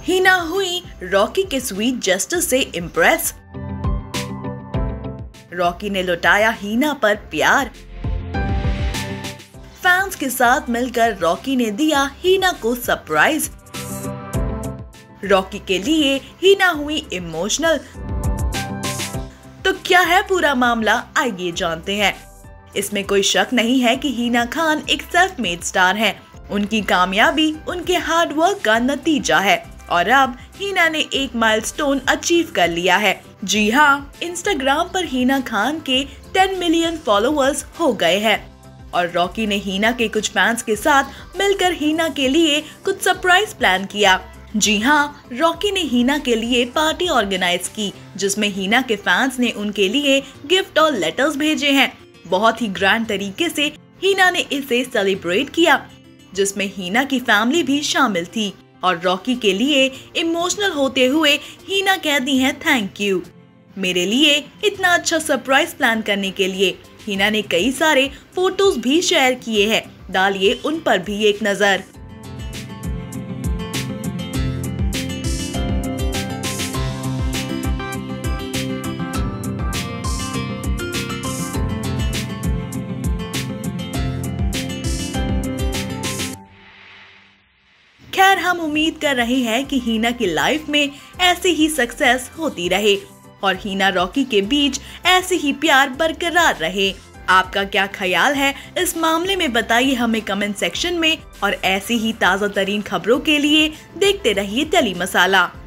हिना हुई रॉकी के sweet gesture से इम्प्रेस। रॉकी ने लौटाया हिना पर प्यार। फैंस के साथ मिलकर रॉकी ने दिया हिना को सरप्राइज। रॉकी के लिए हिना हुई इमोशनल। तो क्या है पूरा मामला, आइए जानते हैं। इसमें कोई शक नहीं है कि हिना खान एक सेल्फ मेड स्टार हैं। उनकी कामयाबी उनके हार्ड वर्क का नतीजा है और अब हिना ने एक माइलस्टोन अचीव कर लिया है। जी हाँ, इंस्टाग्राम पर हिना खान के 10 मिलियन फॉलोअर्स हो गए हैं और रॉकी ने हिना के कुछ फैंस के साथ मिलकर हिना के लिए कुछ सरप्राइज प्लान किया। जी हाँ, रॉकी ने हिना के लिए पार्टी ऑर्गेनाइज की जिसमें हिना के फैंस ने उनके लिए गिफ्ट और लेटर्स भेजे हैं। बहुत ही ग्रैंड तरीके से हिना ने इसे सेलिब्रेट किया जिसमें हिना की फैमिली भी शामिल थी और रॉकी के लिए इमोशनल होते हुए हिना कहती हैं थैंक यू मेरे लिए इतना अच्छा सरप्राइज प्लान करने के लिए। हिना ने कई सारे फोटोज भी शेयर किए हैं, डालिए उन पर भी एक नजर। खैर, हम उम्मीद कर रहे हैं कि हिना की लाइफ में ऐसी ही सक्सेस होती रहे और हिना रॉकी के बीच ऐसे ही प्यार बरकरार रहे। आपका क्या ख्याल है इस मामले में, बताइए हमें कमेंट सेक्शन में। और ऐसी ही ताज़ा तरीन खबरों के लिए देखते रहिए टेली मसाला।